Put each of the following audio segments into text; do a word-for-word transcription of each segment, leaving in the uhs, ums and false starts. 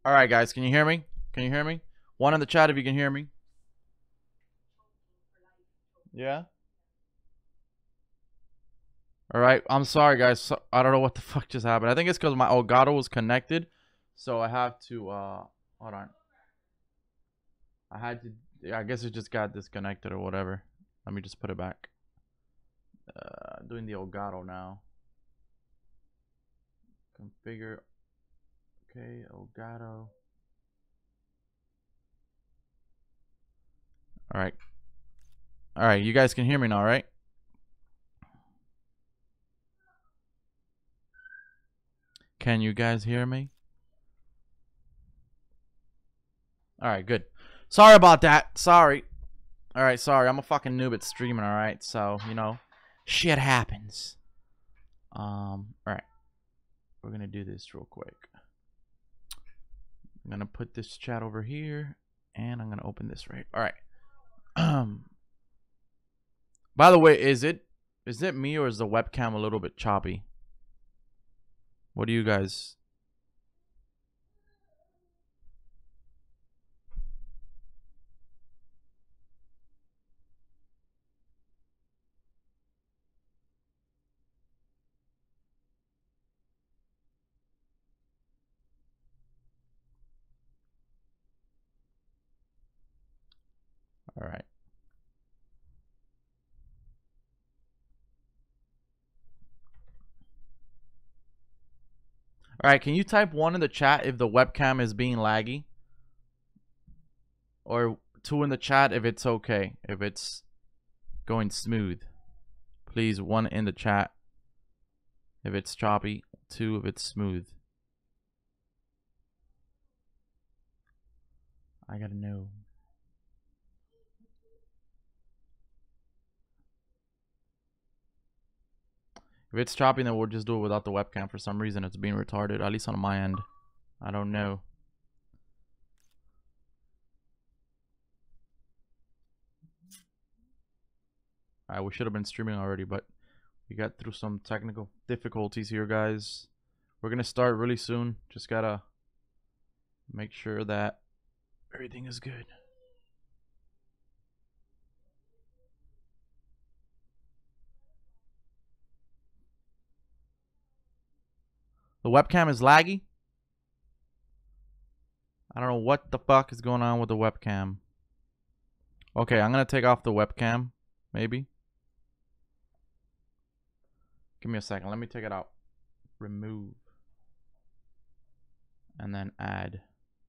All right, guys, can you hear me? Can you hear me? One in the chat if you can hear me. Yeah. All right. I'm sorry, guys. So, I don't know what the fuck just happened. I think it's because my Elgato was connected, so I have to. Uh, hold on. I had to. Yeah, I guess it just got disconnected or whatever. Let me just put it back. Uh, doing the Elgato now. Configure. Okay, Elgato. All right. All right, you guys can hear me now, right? Can you guys hear me? All right, good. Sorry about that. Sorry. All right, sorry. I'm a fucking noob at streaming, all right? So, you know, shit happens. Um, all right. We're going to do this real quick. I'm going to put this chat over here, and I'm going to open this right. All right. Um, by the way, is it is it me or is the webcam a little bit choppy? What do you guys... All right. All right, can you type one in the chat if the webcam is being laggy? Or two in the chat if it's okay, if it's going smooth. Please, one in the chat if it's choppy, two if it's smooth. I gotta know. If it's choppy, then we'll just do it without the webcam. For some reason, it's being retarded, at least on my end. I don't know. Alright, we should have been streaming already, but we got through some technical difficulties here, guys. We're gonna start really soon. Just gotta make sure that everything is good. The webcam is laggy. I don't know what the fuck is going on with the webcam. Okay, I'm gonna take off the webcam, maybe. Give me a second. Let me take it out. Remove. And then add.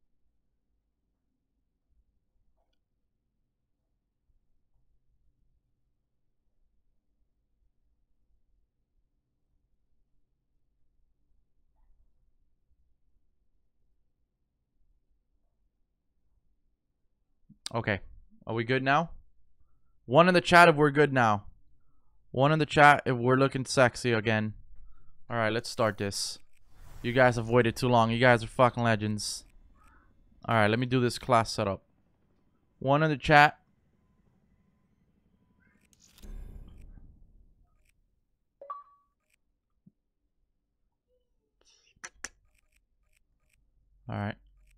Okay. Are we good now? One in the chat if we're good now. One in the chat if we're looking sexy again. Alright, let's start this. You guys have waited too long. You guys are fucking legends. Alright, let me do this class setup. One in the chat. Alright.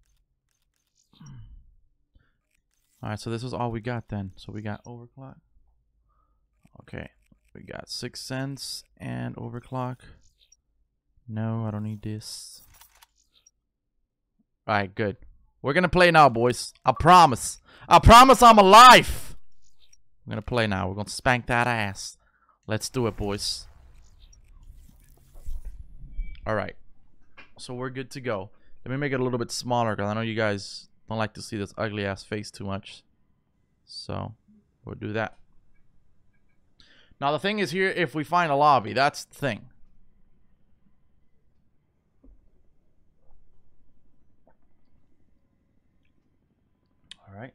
Alright, so this is all we got then. So we got overclock. Okay. We got Six Sense and overclock. No, I don't need this. Alright, good. We're gonna play now, boys. I promise. I promise I'm alive. We're gonna play now. We're gonna spank that ass. Let's do it, boys. Alright. So we're good to go. Let me make it a little bit smaller because I know you guys don't like to see this ugly ass face too much. So we'll do that. Now the thing is here, if we find a lobby, that's the thing. Alright.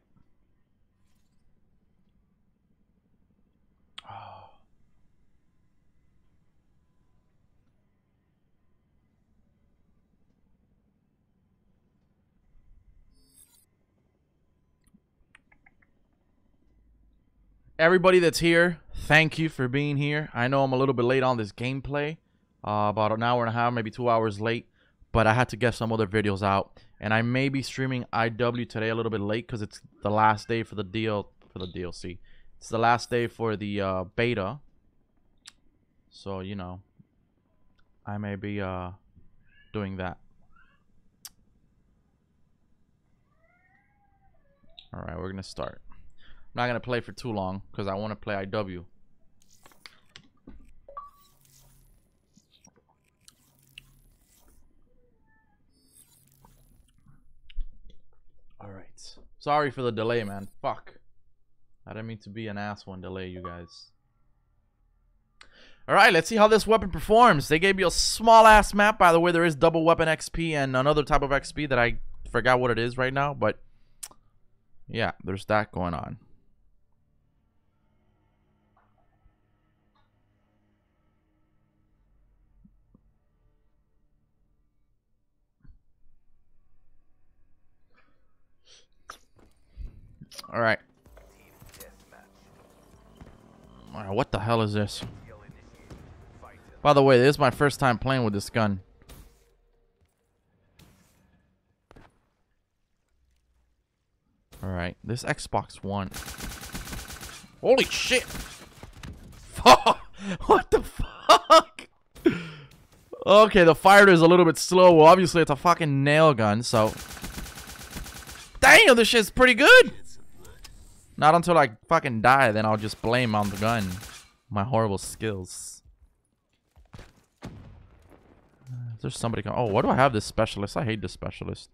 Oh. Everybody that's here, thank you for being here. I know I'm a little bit late on this gameplay. Uh, about an hour and a half, maybe two hours late. but I had to get some other videos out, and I may be streaming I W today a little bit late because it's the last day for the deal for the D L C. It's the last day for the uh, beta, so you know, I may be uh, doing that. All right, we're gonna start. I'm not gonna play for too long because I want to play I W. All right. Sorry for the delay, man. Fuck. I didn't mean to be an asshole and delay you guys. All right, let's see how this weapon performs. They gave you a small ass map. By the way, there is double weapon X P and another type of X P that I forgot what it is right now, but yeah, there's that going on. All right. All right, what the hell is this? By the way, this is my first time playing with this gun. All right, this Xbox One. Holy shit! Fuck! What the fuck? Okay, the fire is a little bit slow. Well, obviously it's a fucking nail gun, so. Damn, this shit's pretty good. Not until I fucking die, then I'll just blame on the gun. My horrible skills. Is there somebody come? Oh, why do I have this specialist? I hate this specialist.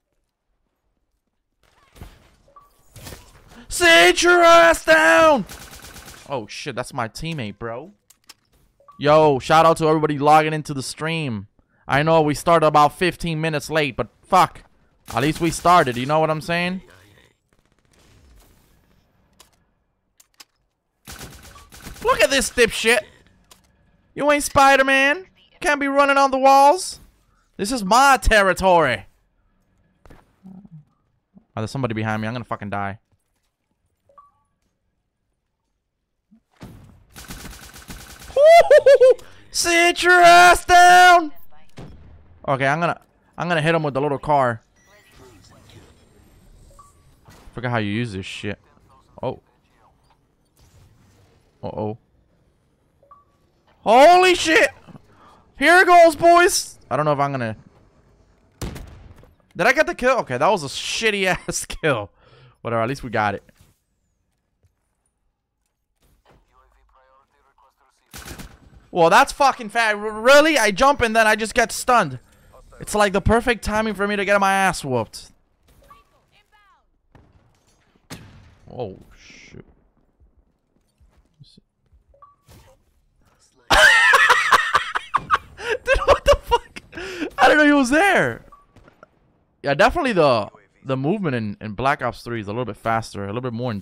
Sit your ass down! Oh shit, that's my teammate, bro. Yo, shout out to everybody logging into the stream. I know we started about fifteen minutes late, but fuck. At least we started, you know what I'm saying? Look at this dipshit. You ain't Spider-Man. Can't be running on the walls. This is my territory. Oh, there's somebody behind me. I'm gonna fucking die. Sit your ass down. Okay, I'm gonna I'm gonna hit him with the little car. Forgot how you use this shit. Oh. Uh-oh. Holy shit! Here it goes, boys! I don't know if I'm gonna... Did I get the kill? Okay, that was a shitty ass kill. Whatever, at least we got it. Well, that's fucking fat. Really? I jump and then I just get stunned. It's like the perfect timing for me to get my ass whooped. Oh, shoot. Dude, what the fuck? I didn't know he was there. Yeah, definitely the the movement in, in Black Ops three is a little bit faster, a little bit more. In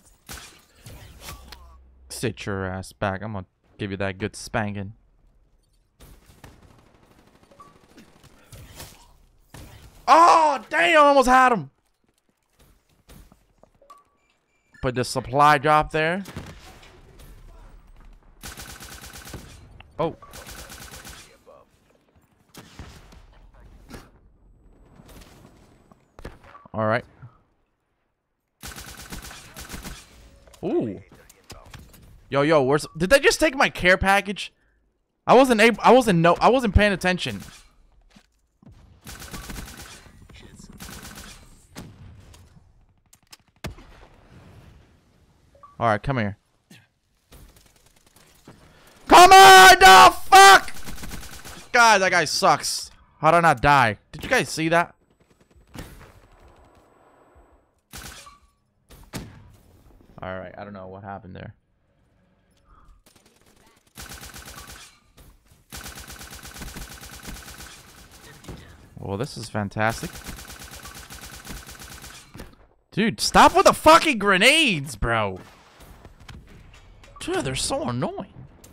Sit your ass back. I'm gonna give you that good spanking. Oh, damn, I almost had him. Put the supply drop there. Oh. All right. Ooh. Yo, yo, where's... Did they just take my care package? I wasn't able... I wasn't... No... I wasn't paying attention. Alright, come here. Come on! No, fuck! God, that guy sucks. How did I not die? Did you guys see that? Alright, I don't know what happened there. Well, this is fantastic. Dude, stop with the fucking grenades, bro. Dude, they're so annoying.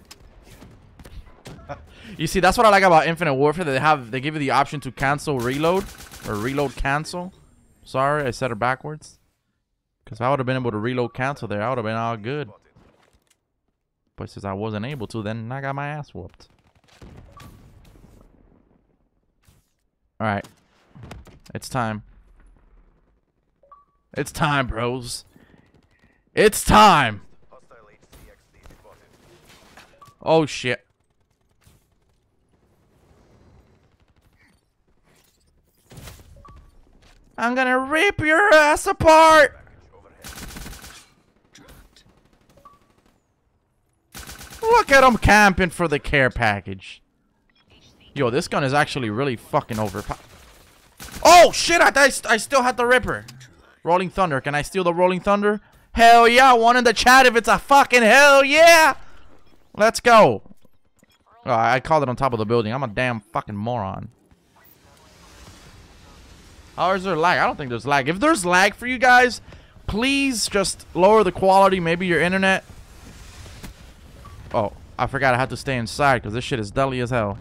You see, that's what I like about Infinite Warfare. They have, they give you the option to cancel reload or reload cancel. Sorry, I said it backwards. Because if I would have been able to reload cancel there, I would have been all good. But since I wasn't able to, then I got my ass whooped. Alright. It's time. It's time, bros. It's time! Oh, shit. I'm gonna rip your ass apart! Look at him camping for the care package. Yo, this gun is actually really fucking overpowered. Oh, shit! I, I, I still had the Ripper. Rolling Thunder. Can I steal the Rolling Thunder? Hell yeah! One in the chat if it's a fucking hell yeah! Let's go. Oh, I called it on top of the building. I'm a damn fucking moron. How is there lag? I don't think there's lag. If there's lag for you guys, please just lower the quality. Maybe your internet. Oh, I forgot I had to stay inside because this shit is deadly as hell.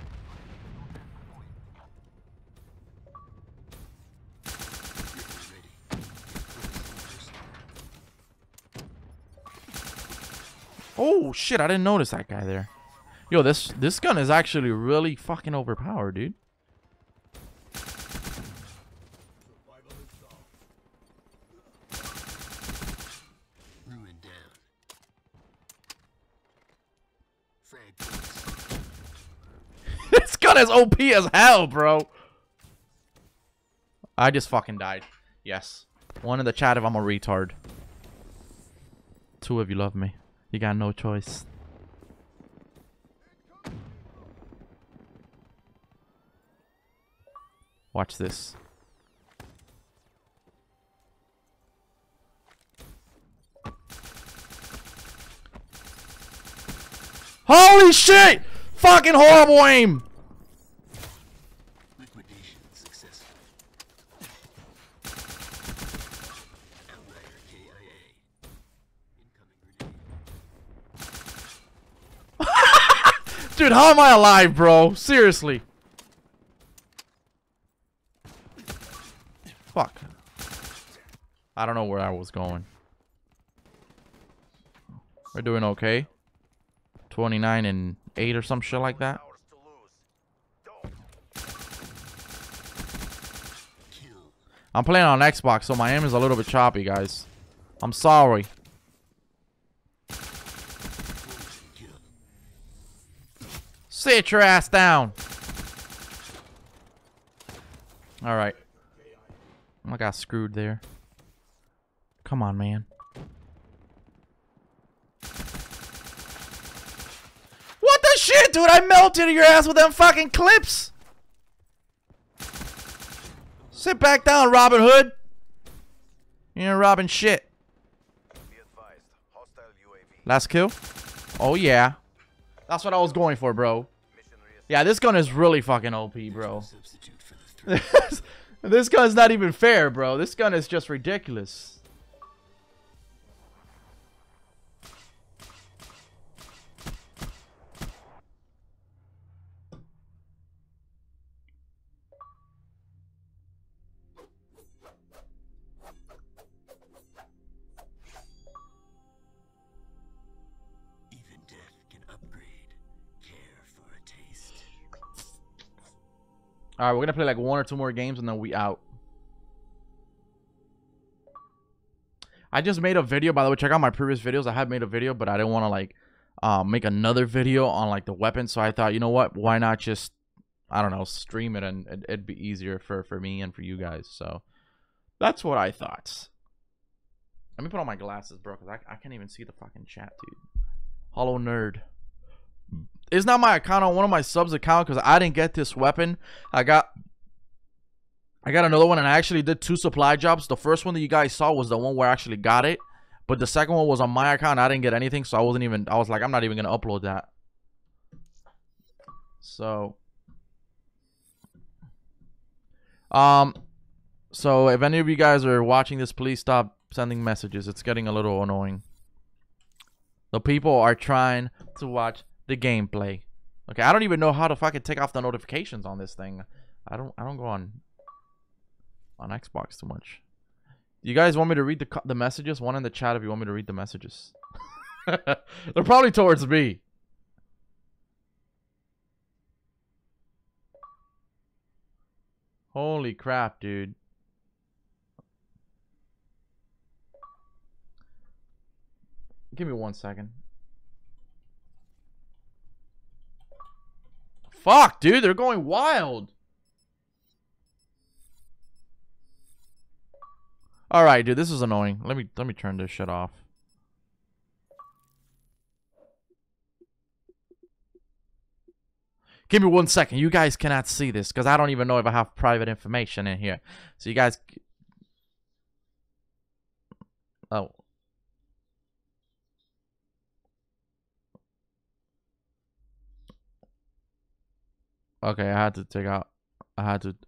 Oh shit, I didn't notice that guy there. Yo, this this gun is actually really fucking overpowered, dude. This gun is O P as hell, bro. I just fucking died. Yes. One in the chat if I'm a retard. Two of you love me. You got no choice. Watch this. Holy shit! Fucking horrible aim! Liquidation successful. Outlier K I A. Incoming grenade. Dude, how am I alive, bro? Seriously. Fuck. I don't know where I was going. We're doing okay. twenty-nine and eight or some shit like that. I'm playing on Xbox, so my aim is a little bit choppy, guys. I'm sorry. Sit your ass down. Alright. I got screwed there. Come on, man. What the shit, dude? I melted your ass with them fucking clips. Sit back down, Robin Hood. You ain't robbing shit. Last kill? Oh, yeah. That's what I was going for, bro. Yeah, this gun is really fucking O P, bro. This gun's not even fair, bro. This gun is just ridiculous. Even death can upgrade. Care for a taste. Alright, we're gonna play like one or two more games and then we out. I just made a video, by the way. Check out my previous videos. I had made a video, but I didn't want to like uh, make another video on like the weapon. So I thought, you know what? Why not just, I don't know, stream it, and it, it'd be easier for, for me and for you guys. So that's what I thought. Let me put on my glasses, bro, because I, I can't even see the fucking chat, dude. Hollow Nerd. It's not my account on one of my subs account because I didn't get this weapon. I got I got another one, and I actually did two supply jobs. The first one that you guys saw was the one where I actually got it, but the second one was on my account. I didn't get anything, so I wasn't even I was like, I'm not even gonna upload that. So um so if any of you guys are watching this, please stop sending messages. It's getting a little annoying. The people are trying to watch the gameplay. Okay, I don't even know how to fucking take off the notifications on this thing. I don't I don't go on on Xbox too much. Do you guys want me to read the the messages? One in the chat if you want me to read the messages. They're probably towards me. Holy crap, dude. Give me one second. Fuck, dude, they're going wild. All right, dude, this is annoying. Let me let me turn this shit off. Give me one second. You guys cannot see this because I don't even know if I have private information in here. So you guys. Oh. Okay, I had to take out. I had to.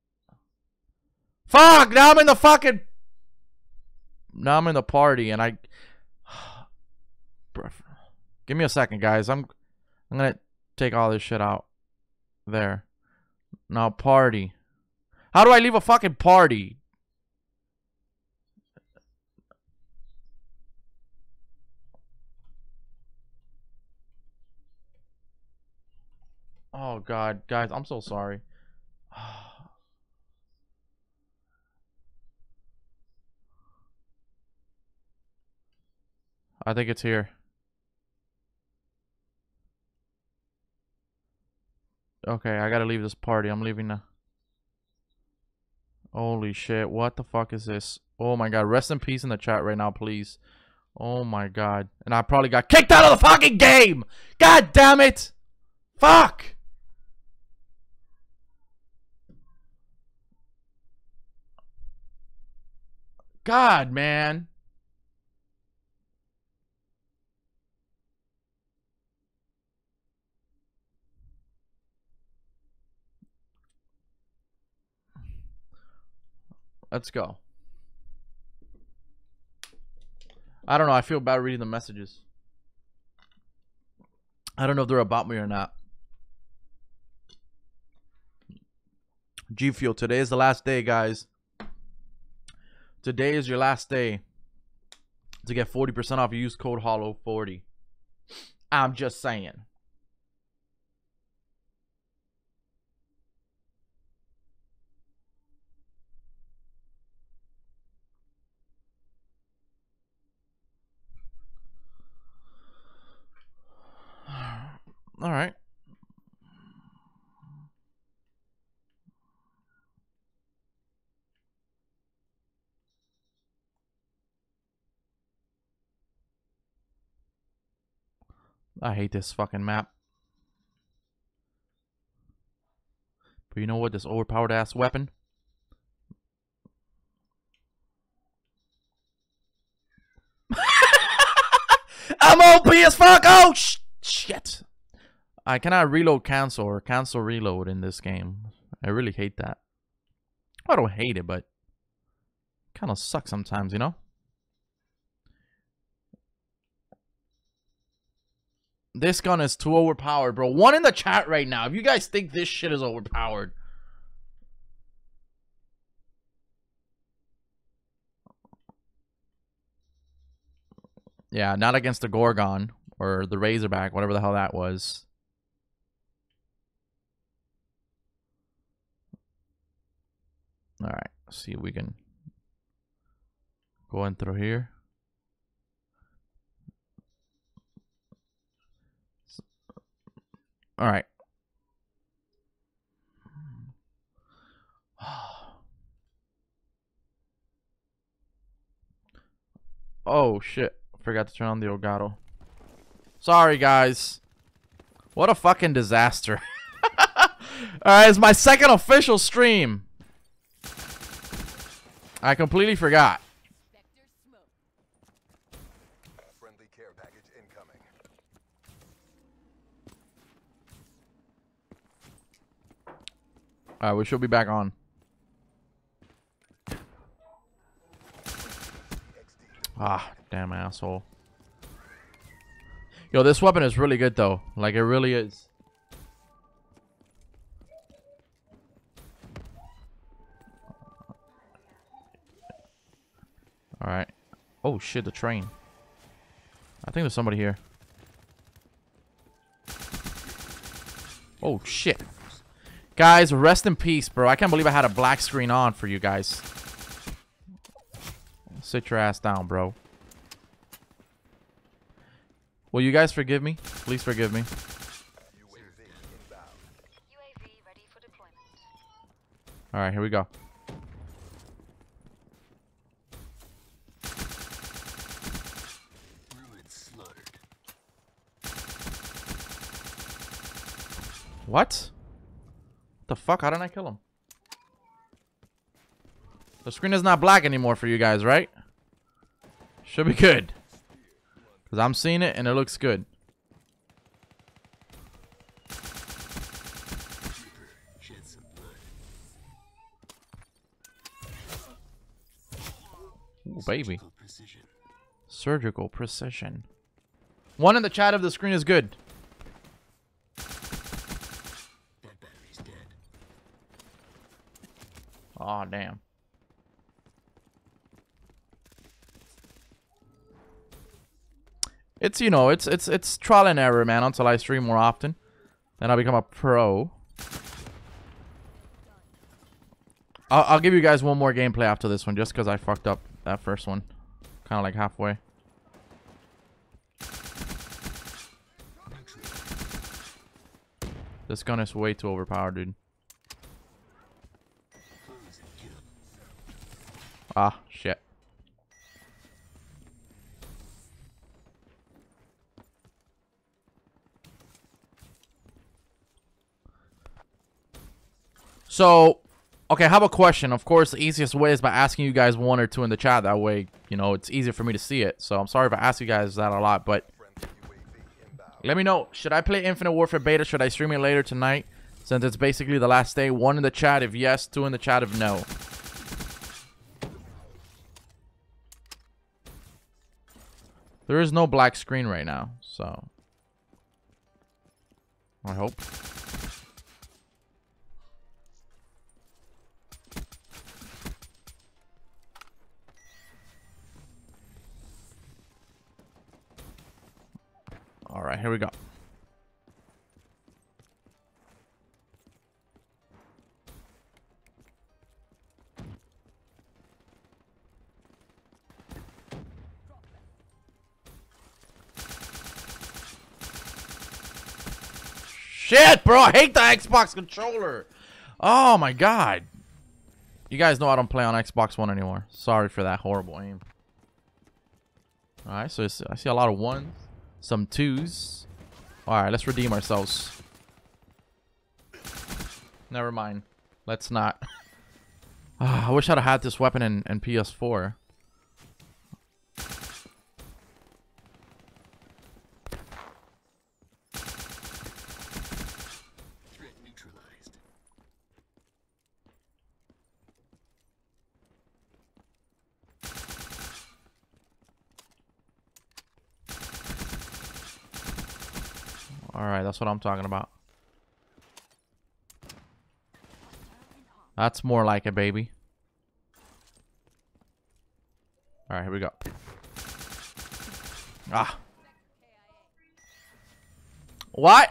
Fuck! Now I'm in the fucking. Now I'm in the party and I. Give me a second, guys. I'm. I'm gonna take all this shit out. There. Now party. How do I leave a fucking party? Oh god, guys, I'm so sorry. I think it's here. Okay, I gotta leave this party. I'm leaving now. Holy shit, what the fuck is this? Oh my god, rest in peace in the chat right now, please. Oh my god. And I probably got kicked out of the fucking game! God damn it! Fuck! God, man. Let's go. I don't know. I feel bad reading the messages. I don't know if they're about me or not. G Fuel, today is the last day, guys. Today is your last day to get forty percent off. Use code hollow forty. I'm just saying. All right. I hate this fucking map. But you know what? This overpowered ass weapon. I'm O P as fuck. Oh sh shit. I cannot reload cancel or cancel reload in this game. I really hate that. I don't hate it, but it kind of sucks sometimes, you know? This gun is too overpowered, bro. One in the chat right now. If you guys think this shit is overpowered. Yeah, not against the Gorgon or the Razorback, whatever the hell that was. All right, let's see if we can go in through here. All right. Oh shit. Forgot to turn on the Elgato. Sorry guys. What a fucking disaster. Alright, it's my second official stream. I completely forgot. Friendly care package incoming. Alright, we should be back on. Ah, damn asshole. Yo, this weapon is really good though. Like, it really is. Alright. Oh shit, the train. I think there's somebody here. Oh shit. Guys, rest in peace, bro. I can't believe I had a black screen on for you guys. Sit your ass down, bro. Will you guys forgive me? Please forgive me. U A V inbound. U A V ready for deployment. Alright, here we go. Ruin slaughtered. What? What the fuck? How did I kill him? The screen is not black anymore for you guys, right? Should be good. Because I'm seeing it and it looks good. Shed some blood. Ooh, baby. Surgical precision. Surgical precision. One in the chat of the screen is good. That battery's dead. Oh damn. It's, you know, it's it's it's trial and error, man, until I stream more often. Then I'll become a pro. I'll, I'll give you guys one more gameplay after this one, just because I fucked up that first one. Kind of like halfway. This gun is way too overpowered, dude. Close and kill. Ah, shit. So, okay, I have a question. Of course, the easiest way is by asking you guys one or two in the chat. That way, you know, it's easier for me to see it. So, I'm sorry if I ask you guys that a lot, but Friendly U A V inbound. let me know. Should I play Infinite Warfare Beta? Should I stream it later tonight? Since it's basically the last day. One in the chat if yes, two in the chat if no. There is no black screen right now, so I hope. All right, here we go. Shit, bro, I hate the Xbox controller. Oh my god. You guys know I don't play on Xbox One anymore. Sorry for that horrible aim. All right, so it's, I see a lot of ones, some twos. All right, let's redeem ourselves. Never mind. Let's not. Ah, I wish I'd have had this weapon in, in P S four. Threat neutralized. All right, that's what I'm talking about. That's more like it, baby. All right, here we go. Ah. What?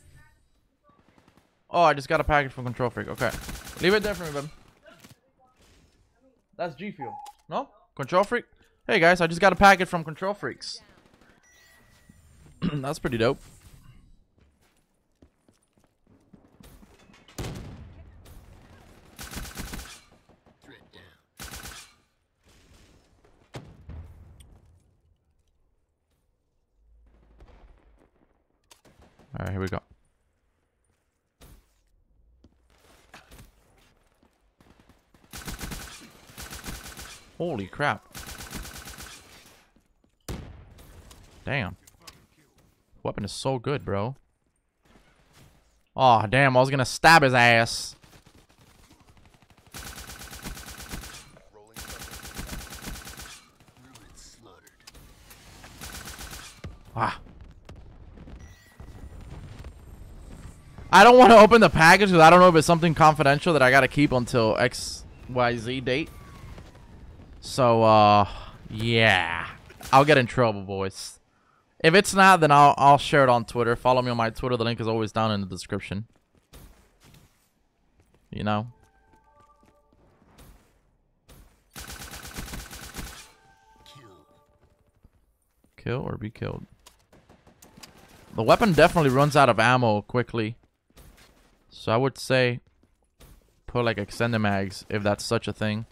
Oh, I just got a package from Control Freak. Okay. Leave it there for me, baby. That's G Fuel. No? Control Freak? Hey, guys, I just got a package from Control Freaks. That's pretty dope. Threat down. All right, here we go. Holy crap. Damn. Weapon is so good, bro. Oh, damn. I was going to stab his ass. Rolling thunder. Ruin slaughtered. Ah. I don't want to open the package because I don't know if it's something confidential that I got to keep until X Y Z date. So, uh, yeah. I'll get in trouble, boys. If it's not, then I'll, I'll share it on Twitter. Follow me on my Twitter. The link is always down in the description. You know? Kill. Kill or be killed. The weapon definitely runs out of ammo quickly. So I would say put like extended mags if that's such a thing.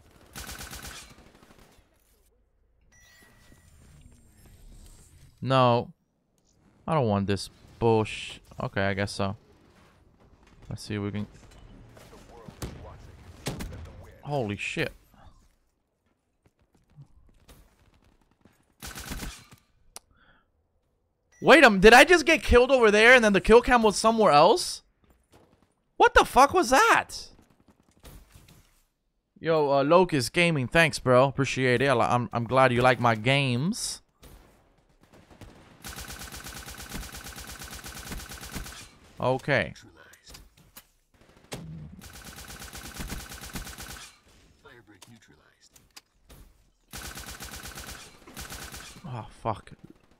No. I don't want this bullshit. Okay, I guess so. Let's see if we can... The world is watching. Let them win. Holy shit. Wait a minute, did I just get killed over there and then the kill cam was somewhere else? What the fuck was that? Yo, uh, Locust Gaming, thanks, bro. Appreciate it. I- I'm, I'm glad you like my games. Okay. Neutralized. Firebreak neutralized. Oh, fuck.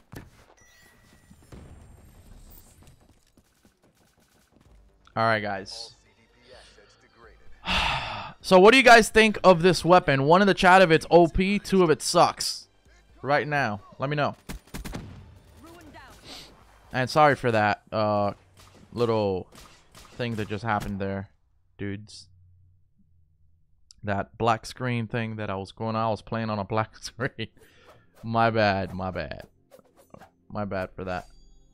Alright, guys. All C D P assets degraded. So what do you guys think of this weapon? One in the chat if it's O P, two if it sucks. Right now. Let me know. And sorry for that uh, little thing that just happened there, dudes. That black screen thing that I was going on. I was playing on a black screen. My bad, my bad. My bad for that.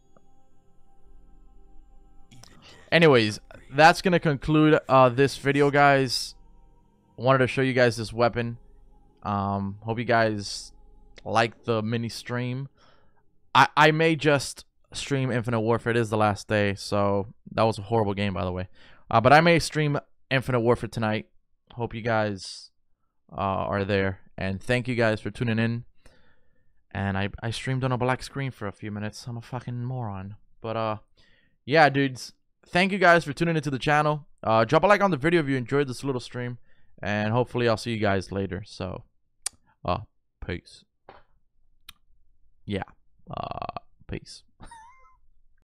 Anyways, that's going to conclude uh, this video, guys. Wanted to show you guys this weapon. Um, hope you guys like the mini stream. I, I may just stream Infinite Warfare. It is the last day, so that was a horrible game, by the way. Uh, but I may stream Infinite Warfare tonight. Hope you guys uh, are there. And thank you guys for tuning in. And I, I streamed on a black screen for a few minutes. I'm a fucking moron. But, uh, yeah, dudes. Thank you guys for tuning into the channel. Uh, drop a like on the video if you enjoyed this little stream. And hopefully I'll see you guys later. So, uh, peace. Yeah. Uh, peace.